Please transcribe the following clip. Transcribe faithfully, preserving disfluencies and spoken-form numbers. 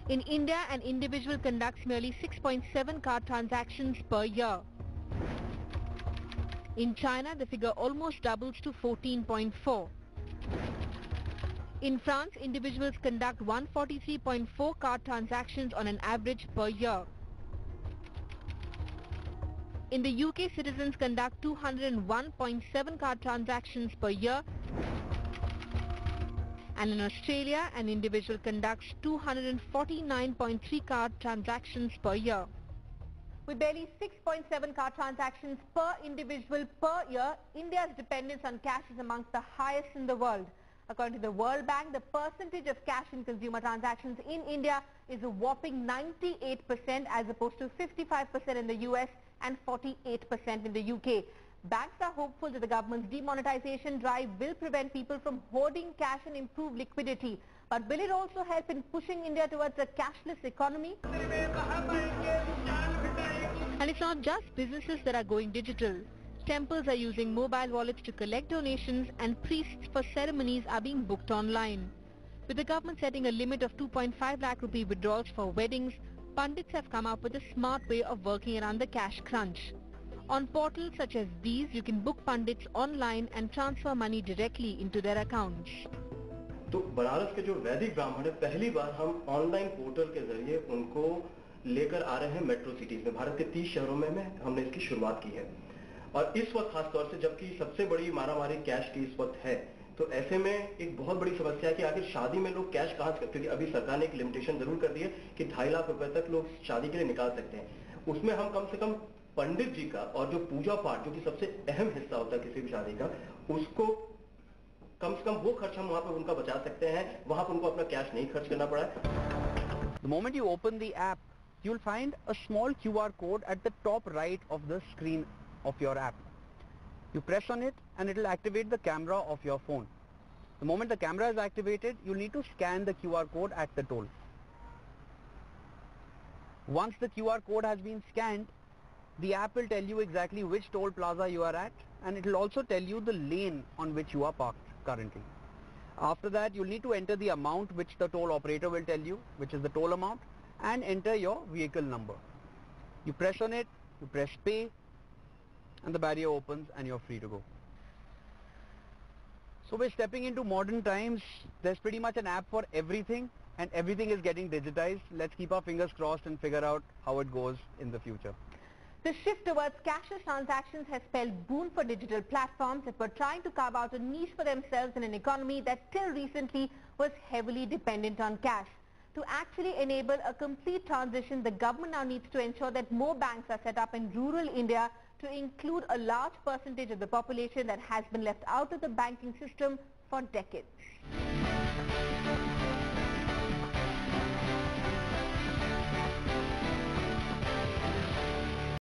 In India, an individual conducts merely six point seven card transactions per year. In China, the figure almost doubles to fourteen point four. In France, individuals conduct one hundred forty-three point four card transactions on an average per year. In the U K, citizens conduct two hundred one point seven card transactions per year. And in Australia, an individual conducts two hundred forty-nine point three card transactions per year. With barely six point seven card transactions per individual per year, India's dependence on cash is amongst the highest in the world. According to the World Bank, the percentage of cash in consumer transactions in India is a whopping ninety-eight percent as opposed to fifty-five percent in the U S and forty-eight percent in the U K. Banks are hopeful that the government's demonetization drive will prevent people from hoarding cash and improve liquidity. But will it also help in pushing India towards a cashless economy? And it's not just businesses that are going digital. Temples are using mobile wallets to collect donations and priests for ceremonies are being booked online. With the government setting a limit of two point five lakh rupee withdrawals for weddings, pundits have come up with a smart way of working around the cash crunch. On portals such as these, you can book pundits online and transfer money directly into their accounts. तो बनारस के जो वैदिक ब्राह्मण है, पहली बार हम online portal के जरिए उनको लेकर आ रहे हैं मेट्रो सिटीज में। भारत के तीस शहरों में, में हमने इसकी शुरुआत की है और इस वक्त खास तौर से जबकि सबसे बड़ी मारामारी कैश की इस वक्त है, तो ऐसे में एक बहुत बड़ी समस्या है कि आखिर शादी में लोग कैश कहाँ से, क्योंकि अभी सरकार ने एक लिमिटेशन जरूर कर दी है कि ढाई लाख रुपए तक लोग शादी के लिए निकाल सकते हैं। उसमें हम कम से कम पंडित जी का और जो पूजा पाठ जो कि सबसे अहम हिस्सा होता है किसी भी शादी का, उसको कम से कम वो खर्च हम वहां पर उनका बचा सकते हैं, वहां पर उनको अपना कैश नहीं खर्च करना पड़ा है। The moment you open the app, you'll find a small Q R code at the top right of the screen of your app. You press on it and it will activate the camera of your phone. The moment the camera is activated, you need to scan the Q R code at the toll. Once the Q R code has been scanned, the app will tell you exactly which toll plaza you are at, and it will also tell you the lane on which you are parked currently. After that, you'll need to enter the amount which the toll operator will tell you, which is the toll amount, and enter your vehicle number. You press on it, you press pay, and the barrier opens and you're free to go. So we're stepping into modern times. There's pretty much an app for everything, and everything is getting digitized. Let's keep our fingers crossed and figure out how it goes in the future. The shift towards cashless transactions has spelled boon for digital platforms that were trying to carve out a niche for themselves in an economy that till recently was heavily dependent on cash. To actually enable a complete transition, the government now needs to ensure that more banks are set up in rural India to include a large percentage of the population that has been left out of the banking system for decades.